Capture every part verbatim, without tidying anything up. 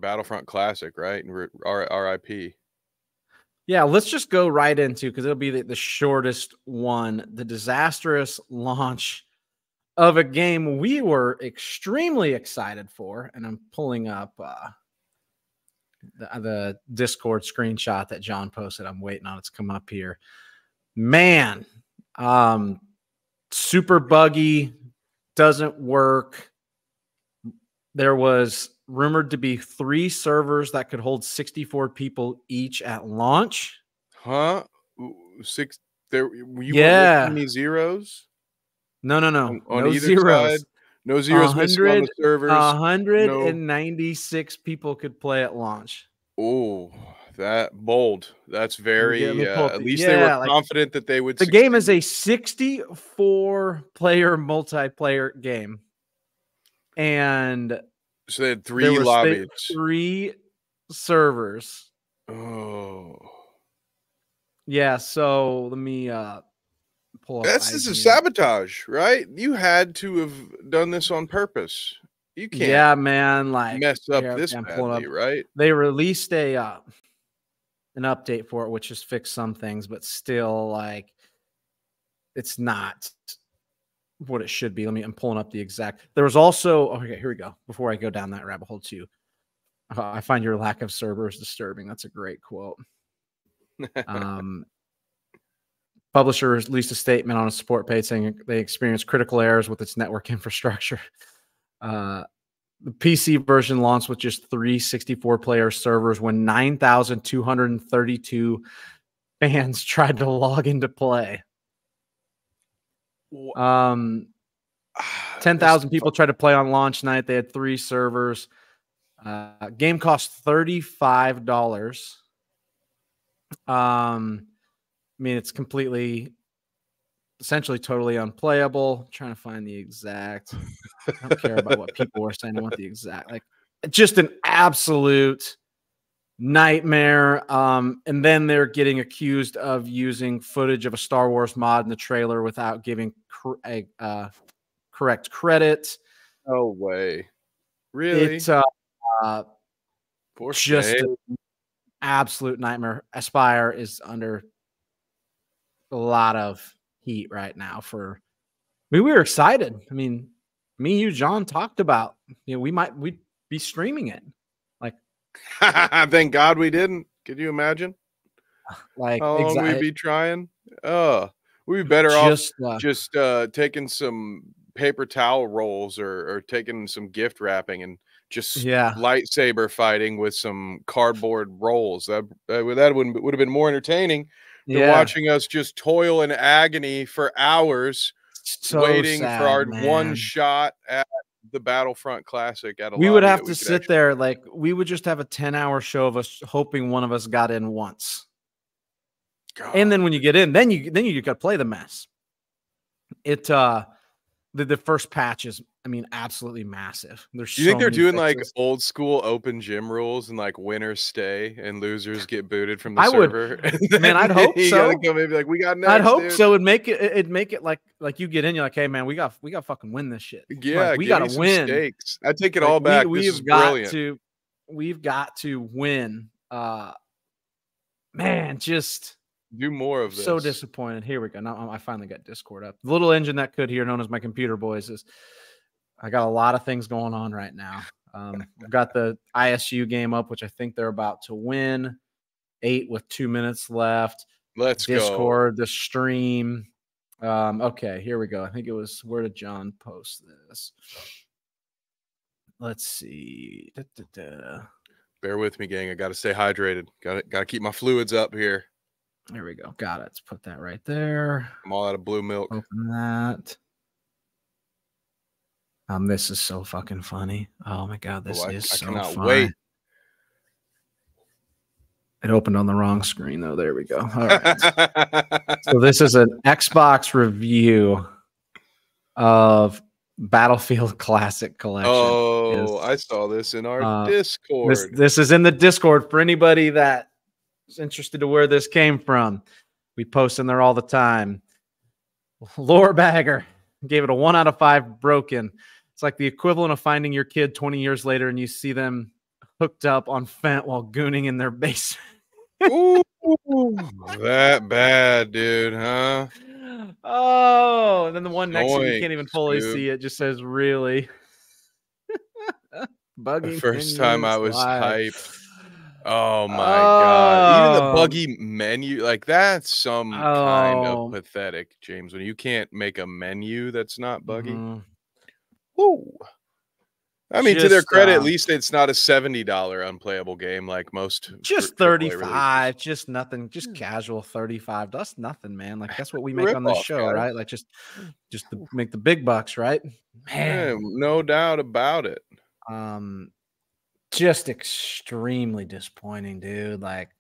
Battlefront Classic, right? And R I P. Yeah, let's just go right into, because it'll be the, the shortest one, the disastrous launch of a game we were extremely excited for. And I'm pulling up uh, the, the Discord screenshot that John posted. I'm waiting on it to come up here. Man, um, super buggy, doesn't work. There was rumored to be three servers that could hold sixty-four people each at launch. Huh? Six there you yeah. weren't any zeros? No, no, no. On, on no either zeros. side? No zeros missing on the servers. one hundred ninety-six no. people could play at launch. Oh, that bold. That's very me, me uh, at least yeah, they were like, confident that they would The succeed. game is a sixty-four player multiplayer game. And so they had three there lobbies. Three servers. Oh. Yeah, so let me uh pull up. That's this is sabotage, right? You had to have done this on purpose. You can't yeah, man, like mess up here, this badly, up. right? They released a uh an update for it, which has fixed some things, but still, like, it's not what it should be. Let me, I'm pulling up the exact. There was also, oh, okay, here we go. Before I go down that rabbit hole too, uh, I find your lack of servers disturbing. That's a great quote. um, Publisher released a statement on a support page saying they experienced critical errors with its network infrastructure. Uh, the P C version launched with just three sixty-four player servers when nine thousand two hundred thirty-two fans tried to log into play. Um, ten thousand people tried to play on launch night. They had three servers. Uh, game cost thirty-five dollars. Um, I mean, it's completely, essentially totally unplayable. I'm trying to find the exact. I don't care about what people were saying. I want the exact, like, just an absolute nightmare. Um, and then they're getting accused of using footage of a Star Wars mod in the trailer without giving cor a, uh, correct credit. No way. Really? It's uh, uh, just an absolute nightmare. Aspire is under a lot of heat right now for, I mean, we were excited. I mean, me, you, John talked about, you know, we might, we'd be streaming it. Like, thank God we didn't. Could you imagine? Like, how long we'd be trying? Oh, we'd be better just, off uh, just uh, taking some paper towel rolls or, or taking some gift wrapping and just yeah. lightsaber fighting with some cardboard rolls. That that would that would would have been more entertaining than yeah. watching us just toil in agony for hours, so waiting sad, for our man. one shot at the Battlefront Classic. At a we would have we to sit actually... there, like, we would just have a ten hour show of us hoping one of us got in once. God. And then when you get in, then you then you got to play the mess. It uh the, the first patch is, I mean, absolutely massive. There's Do you so think they're doing fixes. like old school open gym rules and like winners stay and losers get booted from the I server? Would, man, I'd hope you so. Gotta go maybe like we got next, I'd hope dude. so. It'd make it it'd make it like like you get in, you're like, hey man, we got we got fucking win this shit. Yeah, like, we gotta win. Stakes. I take it like, all back. We, this we've is got brilliant. to we've got to win. Uh man, just do more of this. So disappointed. Here we go. Now I finally got Discord up. The little engine that could here, known as my computer boys, is I got a lot of things going on right now. Um, I've got the I S U game up, which I think they're about to win. Eight with two minutes left. Let's Discord, go. the stream. Um, okay, here we go. I think it was, where did John post this? Let's see. Da, da, da. Bear with me, gang. I got to stay hydrated. Got to got to keep my fluids up here. There we go. Got it. Let's put that right there. I'm all out of blue milk. Open that. Um, this is so fucking funny. Oh my god, this oh, I, is I so cannot fun. Wait. It opened on the wrong screen though. There we go. All right. So this is an Xbox review of Battlefield Classic Collection. Oh, it's, I saw this in our uh, Discord. This, this is in the Discord for anybody that is interested to where this came from. We post in there all the time. Lore Bagger gave it a one out of five broken. It's like the equivalent of finding your kid twenty years later and you see them hooked up on Fent while gooning in their basement. Ooh, that bad, dude, huh? Oh, and then the one next to you, you Yoinks, can't even fully dude. see it. Just says, really? Buggy the first time I was live. hyped. Oh my oh. god. Even the buggy menu, like that's some oh. kind of pathetic, James, when you can't make a menu that's not buggy. Mm-hmm. Woo. I mean, just, to their credit, uh, at um, least it's not a seventy dollar unplayable game like most. Just thirty-five, just nothing, just yeah. casual thirty-five. That's nothing, man. Like that's what we make on this off, show, guys. Right? Like just, just to make the big bucks, right? Man, yeah, no doubt about it. Um, just extremely disappointing, dude. Like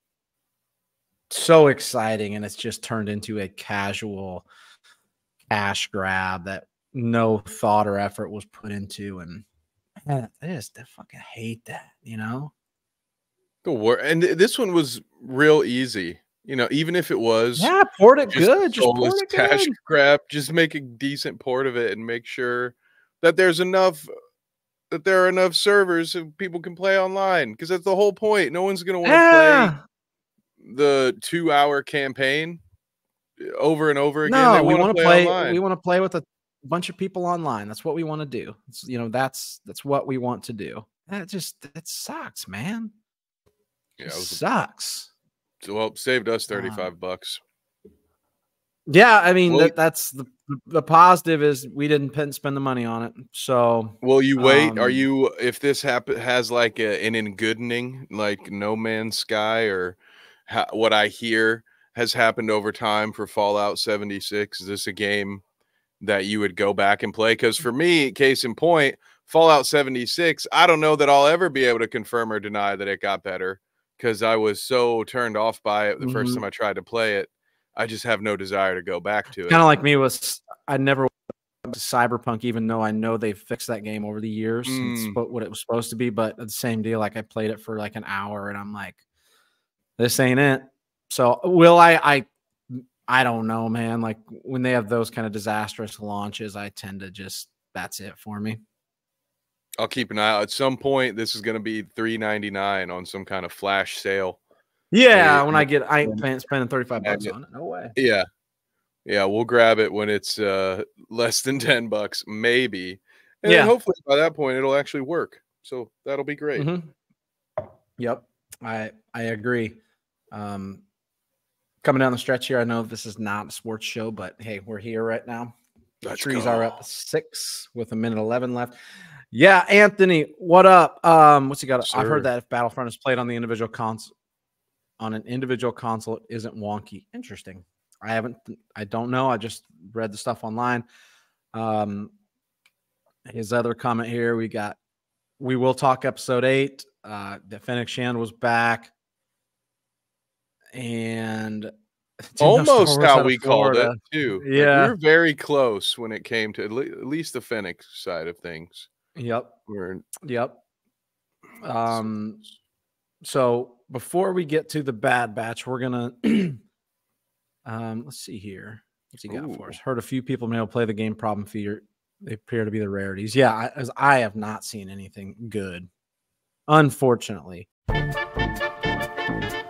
so exciting, and it's just turned into a casual cash grab that no thought or effort was put into, and. Man, I just I fucking hate that, you know. The war and this one was real easy, you know. Even if it was, yeah, port it just good, just port it cash good. grab. Just make a decent port of it and make sure that there's enough, that there are enough servers so people can play online. Because that's the whole point. No one's gonna want to yeah. play the two-hour campaign over and over again. No, they we want to play. play. play we want to play with a bunch of people online. That's what we want to do. It's, you know, that's that's what we want to do. That just it sucks, man. Yeah, it, it sucks. A, well, saved us thirty-five um, bucks. Yeah, I mean well, that that's the the positive is we didn't spend the money on it. So well, you wait. Um, are you if this happen has like a, an engoodening like No Man's Sky or ha, what I hear has happened over time for Fallout seventy-six? Is this a game that you would go back and play? Because for me, case in point, Fallout seventy-six, I don't know that I'll ever be able to confirm or deny that it got better because I was so turned off by it the mm-hmm. first time I tried to play it. I just have no desire to go back to it. Kind of like me was, I never went to Cyberpunk, even though I know they've fixed that game over the years. Mm. It's what it was supposed to be, but the same deal. Like I played it for like an hour and I'm like, this ain't it. So will I, I, I don't know, man. Like when they have those kind of disastrous launches, I tend to just, that's it for me. I'll keep an eye out. At some point, this is going to be three ninety-nine on some kind of flash sale. Yeah, Maybe. when I get, I ain't spending thirty-five bucks on it. No way. Yeah. Yeah, we'll grab it when it's uh, less than ten bucks, maybe. And yeah. hopefully by that point, it'll actually work. So that'll be great. Mm-hmm. Yep. I, I agree. Um, Coming down the stretch here, I know this is not a sports show, but hey, we're here right now. The trees are up six with a minute eleven left. Yeah, Anthony, what up? Um, what's he got? Sure. I've heard that if Battlefront is played on the individual console, on an individual console, it isn't wonky. Interesting. I haven't. I don't know. I just read the stuff online. Um, his other comment here, we got. We will talk episode eight. Uh, that Phoenix Shan was back. And almost how we called it too. Yeah, like we were very close when it came to at least the Phoenix side of things. Yep. We're yep. Um. So before we get to the Bad Batch, we're gonna. um. Let's see here. What's he got Ooh. for us? Heard a few people may play the game. Problem feeder. They appear to be the rarities. Yeah, I, as I have not seen anything good, unfortunately.